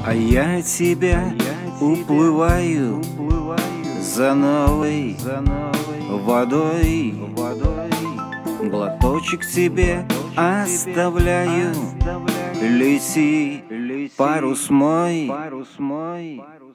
А я тебя уплываю за новой водой. Глоточек тебе оставляю. Лети, парус мой.